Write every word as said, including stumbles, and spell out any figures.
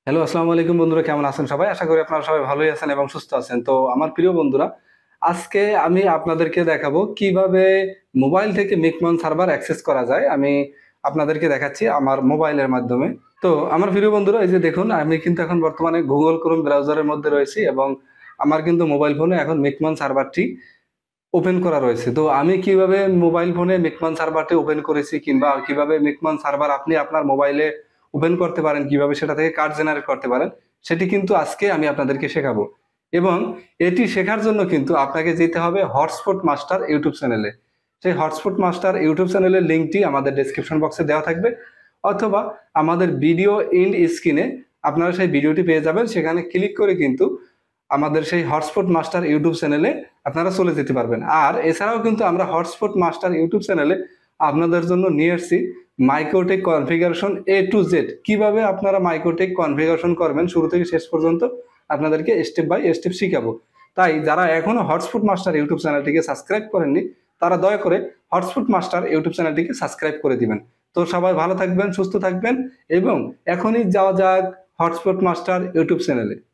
Hello, আসসালামু আলাইকুম বন্ধুরা, কেমন আছেন সবাই? আশা করি আপনারা সবাই ভালোই আছেন এবং সুস্থ আছেন। তো আমার প্রিয় বন্ধুরা, আজকে আমি আপনাদেরকে দেখাবো কিভাবে মোবাইল থেকে মিকমন সার্ভার অ্যাক্সেস করা যায়। আমি আপনাদেরকে দেখাচ্ছি আমার মোবাইলের মাধ্যমে। তো আমার প্রিয় বন্ধুরা, এই যে দেখুন, আমি কিন্তু এখন বর্তমানে গুগল ক্রোম ব্রাউজারের মধ্যে রয়েছি এবং আমার কিন্তু মোবাইল ফোনে এখন মিকমন সার্ভারটি ওপেন করা রয়েছে। তো আমি কিভাবে মোবাইল ফোনে মিকমন সার্ভারটি ওপেন করেছি কিংবা কিভাবে মিকমন সার্ভার আপনি আপনার মোবাইলে ওপেন করতে পারেন, কিভাবে সেটা থেকে কার্ড জেনারেট করতে পারেন, সেটি কিন্তু আজকে আমি আপনাদেরকে শেখাবো। এবং এটি শেখার জন্য কিন্তু আপনাকে যেতে হবে হটস্পট মাস্টার ইউটিউব চ্যানেলে। সেই হটস্পট মাস্টার ইউটিউব চ্যানেলের লিঙ্কটি আমাদের ডেসক্রিপশন বক্সে দেওয়া থাকবে, অথবা আমাদের ভিডিও ইন স্ক্রিনে আপনারা সেই ভিডিওটি পেয়ে যাবেন। সেখানে ক্লিক করে কিন্তু আমাদের সেই হটস্পট মাস্টার ইউটিউব চ্যানেলে আপনারা চলে যেতে পারবেন। আর এছাড়াও কিন্তু আমরা হটস্পট মাস্টার ইউটিউব চ্যানেলে আপনাদের জন্য নিয়ে এসেছি MikroTik configuration A to Z. কিভাবে আপনারা মাইক্রোটেক কনফিগারেশন করবেন শুরু থেকে শেষ পর্যন্ত আপনাদেরকে স্টেপ বাই স্টেপ শিখাবো। তাই যারা এখনো হটস্পট মাস্টার ইউটিউব চ্যানেলটিকে সাবস্ক্রাইব করেননি, তারা দয়া করে হটস্পট মাস্টার ইউটিউব চ্যানেলটিকে সাবস্ক্রাইব করে দিবেন। তো সবাই ভালো থাকবেন, সুস্থ থাকবেন এবং এখনই যাওয়া যাক হটস্পট মাস্টার ইউটিউব চ্যানেলে।